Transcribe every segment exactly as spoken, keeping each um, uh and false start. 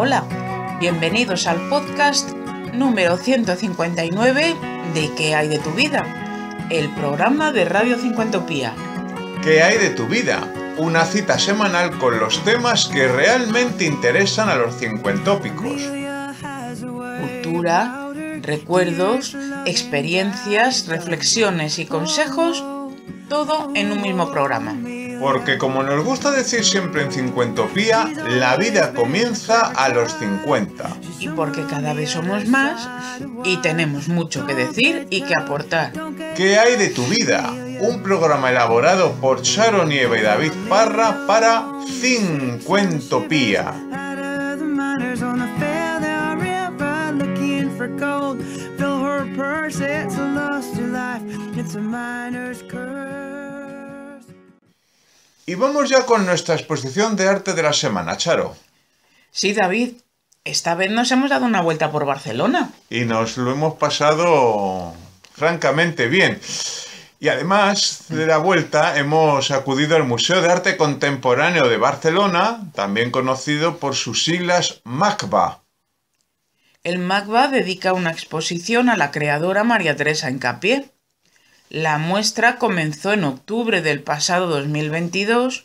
Hola, bienvenidos al podcast número ciento cincuenta y nueve de ¿Qué hay de tu vida? El programa de Radio Cincuentopía. ¿Qué hay de tu vida? Una cita semanal con los temas que realmente interesan a los cincuentópicos. Cultura, recuerdos, experiencias, reflexiones y consejos, todo en un mismo programa. Porque como nos gusta decir siempre en Cincuentopía, la vida comienza a los cincuenta. Y porque cada vez somos más y tenemos mucho que decir y que aportar. ¿Qué hay de tu vida? Un programa elaborado por Charo Nieva y David Parra para Cincuentopía. Y vamos ya con nuestra exposición de arte de la semana, Charo. Sí, David, esta vez nos hemos dado una vuelta por Barcelona. Y nos lo hemos pasado francamente bien. Y además de la vuelta hemos acudido al Museo de Arte Contemporáneo de Barcelona, también conocido por sus siglas MACBA. El MACBA dedica una exposición a la creadora María Teresa Hincapié. La muestra comenzó en octubre del pasado dos mil veintidós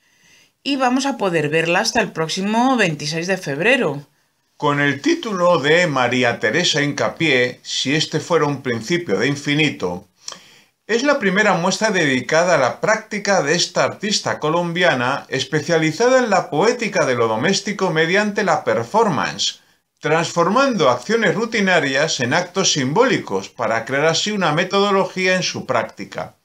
y vamos a poder verla hasta el próximo veintiséis de febrero. Con el título de María Teresa Hincapié, si este fuera un principio de infinito, es la primera muestra dedicada a la práctica de esta artista colombiana especializada en la poética de lo doméstico mediante la performance, transformando acciones rutinarias en actos simbólicos para crear así una metodología en su práctica.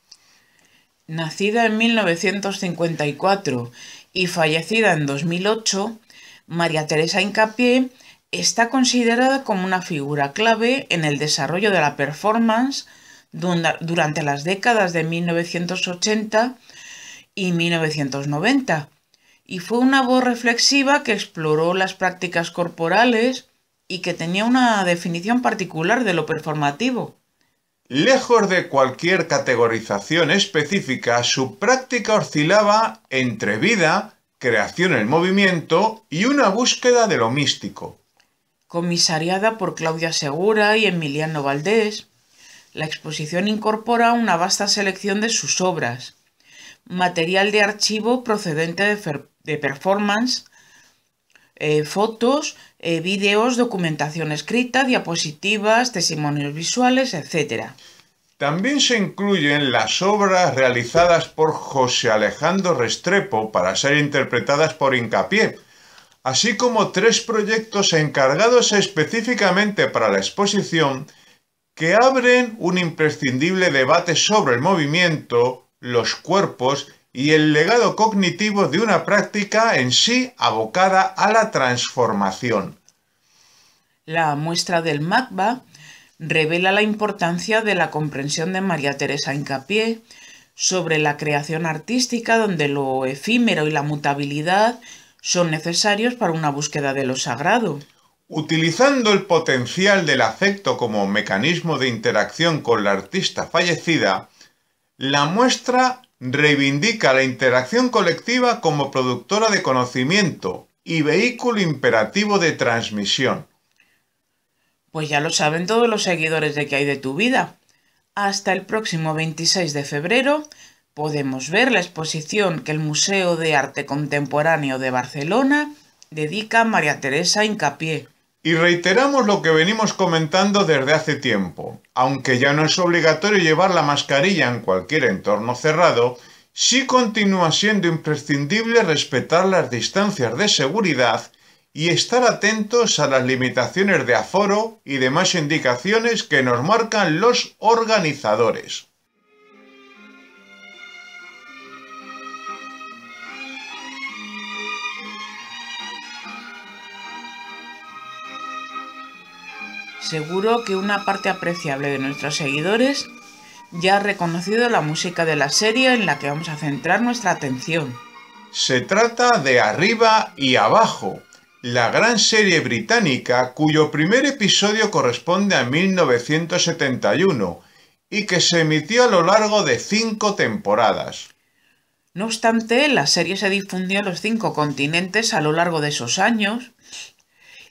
Nacida en mil novecientos cincuenta y cuatro y fallecida en dos mil ocho, María Teresa Hincapié está considerada como una figura clave en el desarrollo de la performance durante las décadas de mil novecientos ochenta y mil novecientos noventa, y fue una voz reflexiva que exploró las prácticas corporales y que tenía una definición particular de lo performativo. Lejos de cualquier categorización específica, su práctica oscilaba entre vida, creación en movimiento y una búsqueda de lo místico. Comisariada por Claudia Segura y Emiliano Valdés, la exposición incorpora una vasta selección de sus obras, material de archivo procedente de, de performance, eh, fotos, eh, vídeos, documentación escrita, diapositivas, testimonios visuales, etcétera. También se incluyen las obras realizadas por José Alejandro Restrepo para ser interpretadas por Hincapié, así como tres proyectos encargados específicamente para la exposición que abren un imprescindible debate sobre el movimiento, los cuerpos y el legado cognitivo de una práctica en sí abocada a la transformación. La muestra del MACBA revela la importancia de la comprensión de María Teresa Hincapié sobre la creación artística, donde lo efímero y la mutabilidad son necesarios para una búsqueda de lo sagrado. Utilizando el potencial del afecto como mecanismo de interacción con la artista fallecida, la muestra reivindica la interacción colectiva como productora de conocimiento y vehículo imperativo de transmisión. Pues ya lo saben todos los seguidores de ¿Qué hay de tu vida? Hasta el próximo veintiséis de febrero podemos ver la exposición que el Museo de Arte Contemporáneo de Barcelona dedica a María Teresa Hincapié. Y reiteramos lo que venimos comentando desde hace tiempo. Aunque ya no es obligatorio llevar la mascarilla en cualquier entorno cerrado, sí continúa siendo imprescindible respetar las distancias de seguridad y estar atentos a las limitaciones de aforo y demás indicaciones que nos marcan los organizadores. Seguro que una parte apreciable de nuestros seguidores ya ha reconocido la música de la serie en la que vamos a centrar nuestra atención. Se trata de Arriba y Abajo, la gran serie británica cuyo primer episodio corresponde a mil novecientos setenta y uno y que se emitió a lo largo de cinco temporadas. No obstante, la serie se difundió en los cinco continentes a lo largo de esos años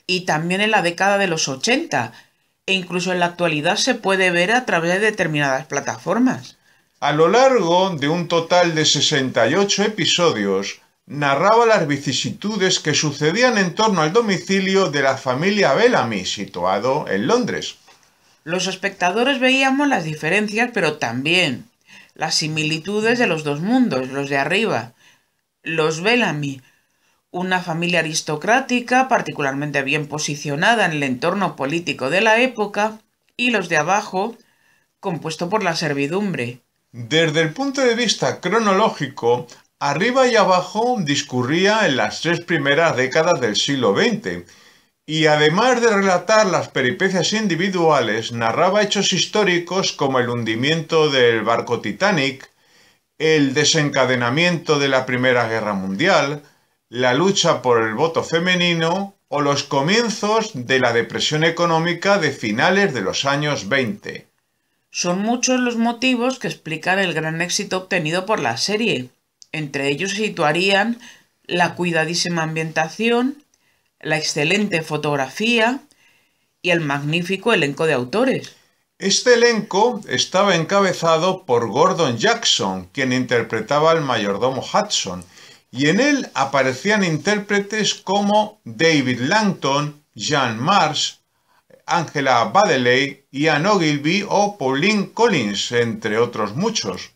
y también en la década de los ochenta, e incluso en la actualidad se puede ver a través de determinadas plataformas. A lo largo de un total de sesenta y ocho episodios, narraba las vicisitudes que sucedían en torno al domicilio de la familia Bellamy, situado en Londres. Los espectadores veíamos las diferencias, pero también las similitudes de los dos mundos, los de arriba. Los Bellamy, una familia aristocrática particularmente bien posicionada en el entorno político de la época, y los de abajo, compuesto por la servidumbre. Desde el punto de vista cronológico, arriba y abajo discurría en las tres primeras décadas del siglo veinte, y además de relatar las peripecias individuales, narraba hechos históricos como el hundimiento del barco Titanic, el desencadenamiento de la Primera Guerra Mundial, la lucha por el voto femenino o los comienzos de la depresión económica de finales de los años veinte. Son muchos los motivos que explican el gran éxito obtenido por la serie. Entre ellos se situarían la cuidadísima ambientación, la excelente fotografía y el magnífico elenco de autores. Este elenco estaba encabezado por Gordon Jackson, quien interpretaba al mayordomo Hudson, y en él aparecían intérpretes como David Langton, Jean Marsh, Angela Baddeley, Ian Ogilvy o Pauline Collins, entre otros muchos.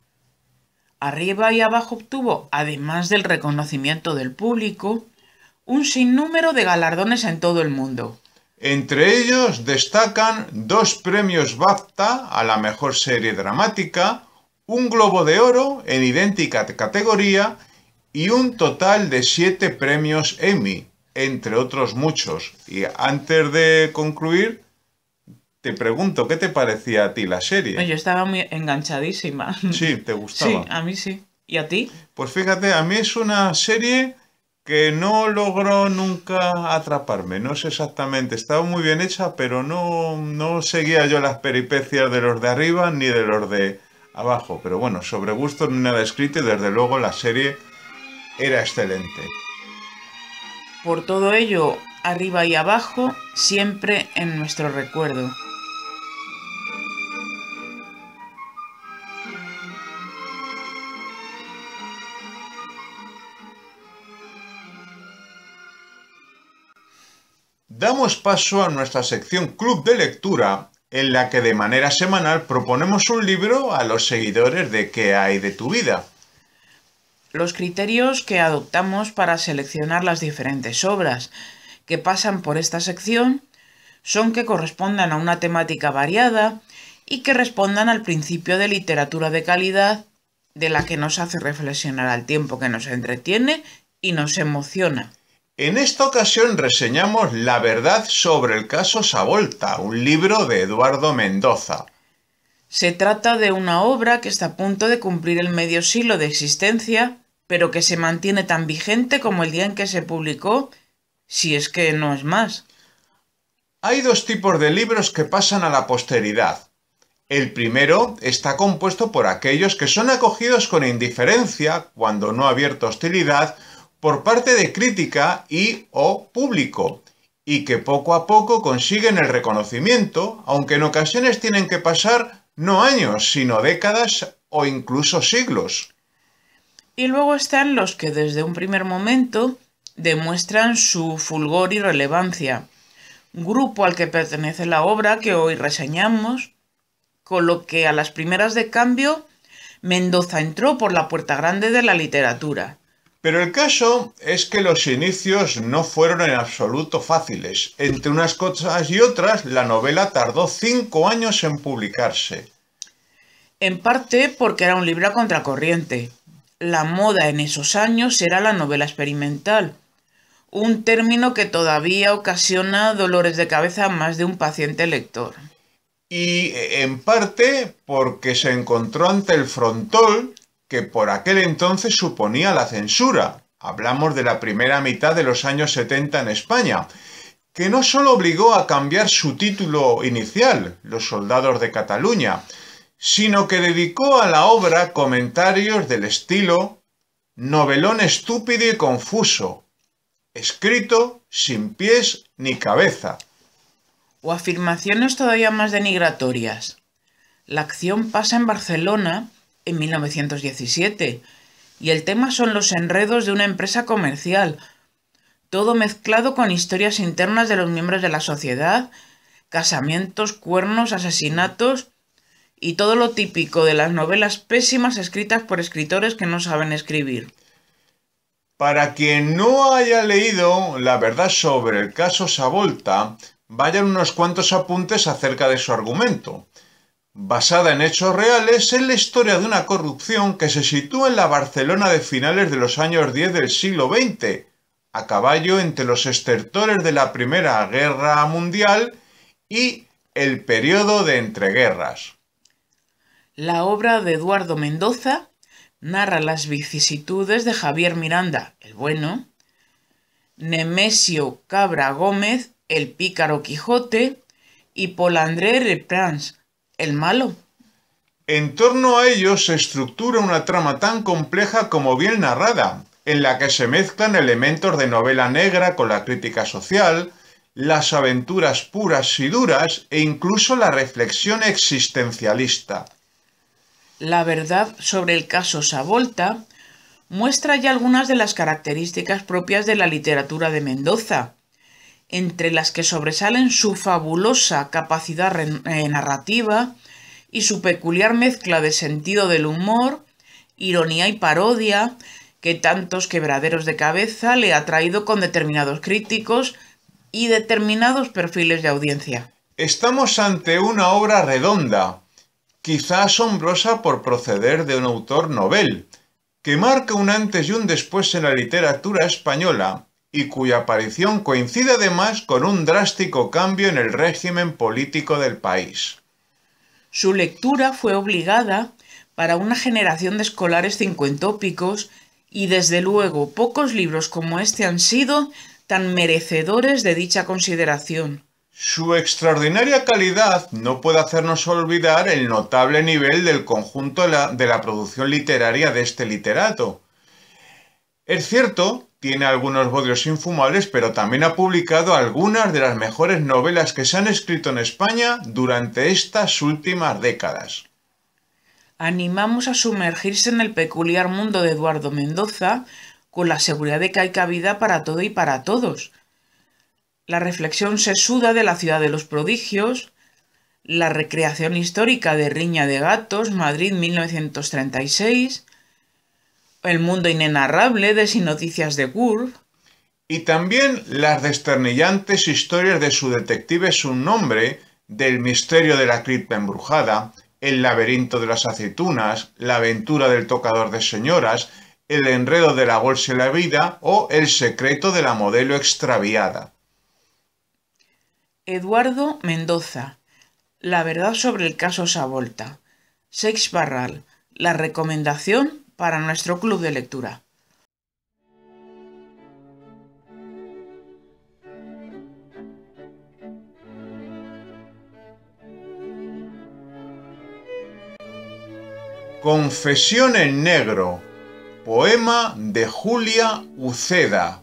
Arriba y abajo obtuvo, además del reconocimiento del público, un sinnúmero de galardones en todo el mundo. Entre ellos destacan dos premios BAFTA a la mejor serie dramática, un Globo de Oro en idéntica categoría y un total de siete premios Emmy, entre otros muchos. Y antes de concluir, te pregunto, ¿qué te parecía a ti la serie? Yo estaba muy enganchadísima. Sí, ¿te gustaba? Sí, a mí sí. ¿Y a ti? Pues fíjate, a mí es una serie que no logró nunca atraparme. No sé exactamente, estaba muy bien hecha, pero no, no seguía yo las peripecias de los de arriba ni de los de abajo. Pero bueno, sobre gusto ni nada escrito y desde luego la serie era excelente. Por todo ello, arriba y abajo, siempre en nuestro recuerdo. Damos paso a nuestra sección Club de Lectura, en la que de manera semanal proponemos un libro a los seguidores de ¿Qué hay de tu vida? Los criterios que adoptamos para seleccionar las diferentes obras que pasan por esta sección son que correspondan a una temática variada y que respondan al principio de literatura de calidad, de la que nos hace reflexionar al tiempo que nos entretiene y nos emociona. En esta ocasión reseñamos La verdad sobre el caso Savolta, un libro de Eduardo Mendoza. Se trata de una obra que está a punto de cumplir el medio siglo de existencia, pero que se mantiene tan vigente como el día en que se publicó, si es que no es más. Hay dos tipos de libros que pasan a la posteridad. El primero está compuesto por aquellos que son acogidos con indiferencia, cuando no abierta hostilidad, por parte de crítica y o público, y que poco a poco consiguen el reconocimiento, aunque en ocasiones tienen que pasar no años, sino décadas o incluso siglos. Y luego están los que desde un primer momento demuestran su fulgor y relevancia, grupo al que pertenece la obra que hoy reseñamos, con lo que a las primeras de cambio Mendoza entró por la puerta grande de la literatura. Pero el caso es que los inicios no fueron en absoluto fáciles. Entre unas cosas y otras, la novela tardó cinco años en publicarse. En parte porque era un libro a contracorriente. La moda en esos años era la novela experimental, un término que todavía ocasiona dolores de cabeza a más de un paciente lector. Y en parte porque se encontró ante el frontón que por aquel entonces suponía la censura. Hablamos de la primera mitad de los años setenta en España, que no solo obligó a cambiar su título inicial, Los soldados de Cataluña, sino que dedicó a la obra comentarios del estilo novelón estúpido y confuso, escrito sin pies ni cabeza. O afirmaciones todavía más denigratorias. La acción pasa en Barcelona en mil novecientos diecisiete y el tema son los enredos de una empresa comercial, todo mezclado con historias internas de los miembros de la sociedad, casamientos, cuernos, asesinatos y todo lo típico de las novelas pésimas escritas por escritores que no saben escribir. Para quien no haya leído La verdad sobre el caso Savolta, vayan unos cuantos apuntes acerca de su argumento. Basada en hechos reales, es la historia de una corrupción que se sitúa en la Barcelona de finales de los años diez del siglo veinte, a caballo entre los estertores de la Primera Guerra Mundial y el periodo de entreguerras. La obra de Eduardo Mendoza narra las vicisitudes de Javier Miranda, el bueno, Nemesio Cabra Gómez, el pícaro Quijote, y Paul André Reprans, el malo. En torno a ellos se estructura una trama tan compleja como bien narrada, en la que se mezclan elementos de novela negra con la crítica social, las aventuras puras y duras e incluso la reflexión existencialista. La verdad sobre el caso Savolta muestra ya algunas de las características propias de la literatura de Mendoza, entre las que sobresalen su fabulosa capacidad eh, narrativa y su peculiar mezcla de sentido del humor, ironía y parodia, que tantos quebraderos de cabeza le ha traído con determinados críticos y determinados perfiles de audiencia. Estamos ante una obra redonda, quizá asombrosa por proceder de un autor novel, que marca un antes y un después en la literatura española y cuya aparición coincide además con un drástico cambio en el régimen político del país. Su lectura fue obligada para una generación de escolares cincuentópicos y desde luego pocos libros como este han sido tan merecedores de dicha consideración. Su extraordinaria calidad no puede hacernos olvidar el notable nivel del conjunto de la, de la producción literaria de este literato. Es cierto, tiene algunos bodrios infumables, pero también ha publicado algunas de las mejores novelas que se han escrito en España durante estas últimas décadas. Animamos a sumergirse en el peculiar mundo de Eduardo Mendoza con la seguridad de que hay cabida para todo y para todos. La reflexión sesuda de la ciudad de los prodigios, la recreación histórica de Riña de Gatos, Madrid mil novecientos treinta y seis, el mundo inenarrable de Sin Noticias de Gurb, y también las desternillantes historias de su detective sin nombre, del misterio de la cripta embrujada, el laberinto de las aceitunas, la aventura del tocador de señoras, el enredo de la bolsa y la vida o el secreto de la modelo extraviada. Eduardo Mendoza, La verdad sobre el caso Savolta, Seix Barral, la recomendación para nuestro club de lectura. Confesión en negro, poema de Julia Uceda.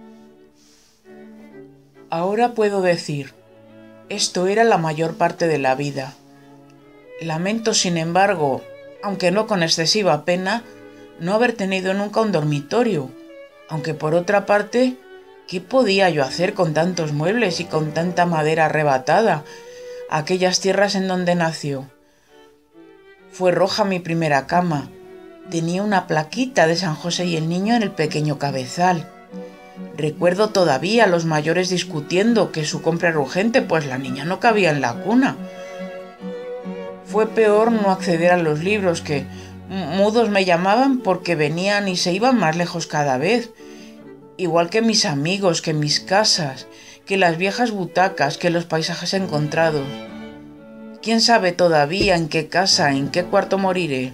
Ahora puedo decir, esto era la mayor parte de la vida. Lamento, sin embargo, aunque no con excesiva pena, no haber tenido nunca un dormitorio, aunque por otra parte, ¿qué podía yo hacer con tantos muebles y con tanta madera arrebatada? Aquellas tierras en donde nació. Fue roja mi primera cama. Tenía una plaquita de San José y el Niño en el pequeño cabezal. Recuerdo todavía a los mayores discutiendo que su compra era urgente, pues la niña no cabía en la cuna. Fue peor no acceder a los libros, que mudos me llamaban porque venían y se iban más lejos cada vez. Igual que mis amigos, que mis casas, que las viejas butacas, que los paisajes encontrados. ¿Quién sabe todavía en qué casa, en qué cuarto moriré?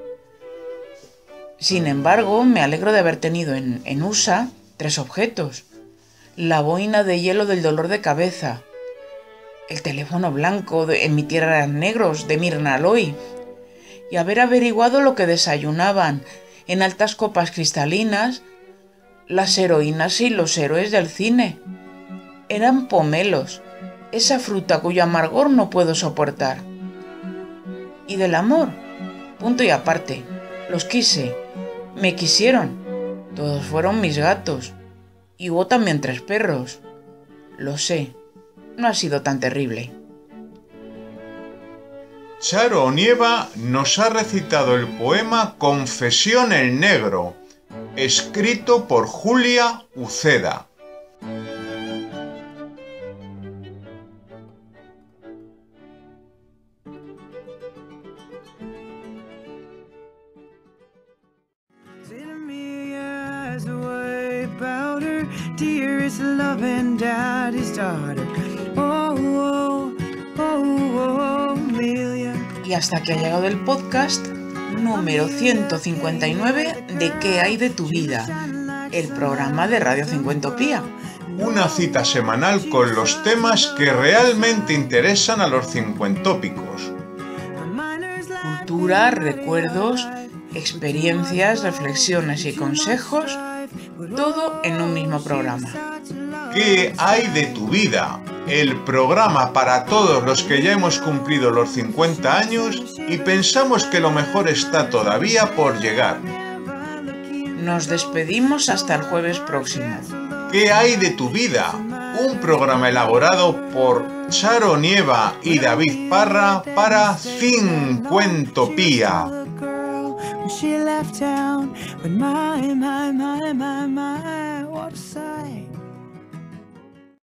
Sin embargo, me alegro de haber tenido en, en U S A tres objetos. La boina de hielo del dolor de cabeza, el teléfono blanco de En mi tierra eran negros, de Mirna Loy, y haber averiguado lo que desayunaban en altas copas cristalinas las heroínas y los héroes del cine. Eran pomelos, esa fruta cuyo amargor no puedo soportar. Y del amor, punto y aparte, los quise, me quisieron, todos fueron mis gatos, y hubo también tres perros. Lo sé, no ha sido tan terrible. Charo Onieva nos ha recitado el poema Confesión en Negro, escrito por Julia Uceda. Y hasta que ha llegado el podcast número ciento cincuenta y nueve de ¿Qué hay de tu vida?, el programa de Radio Cincuentopía. Una cita semanal con los temas que realmente interesan a los cincuentópicos. Cultura, recuerdos, experiencias, reflexiones y consejos, todo en un mismo programa. ¿Qué hay de tu vida? El programa para todos los que ya hemos cumplido los cincuenta años y pensamos que lo mejor está todavía por llegar. Nos despedimos hasta el jueves próximo. ¿Qué hay de tu vida? Un programa elaborado por Charo Onieva y David Parra para Cincuentopía. She left town, but my, my, my, my, my, what a sight.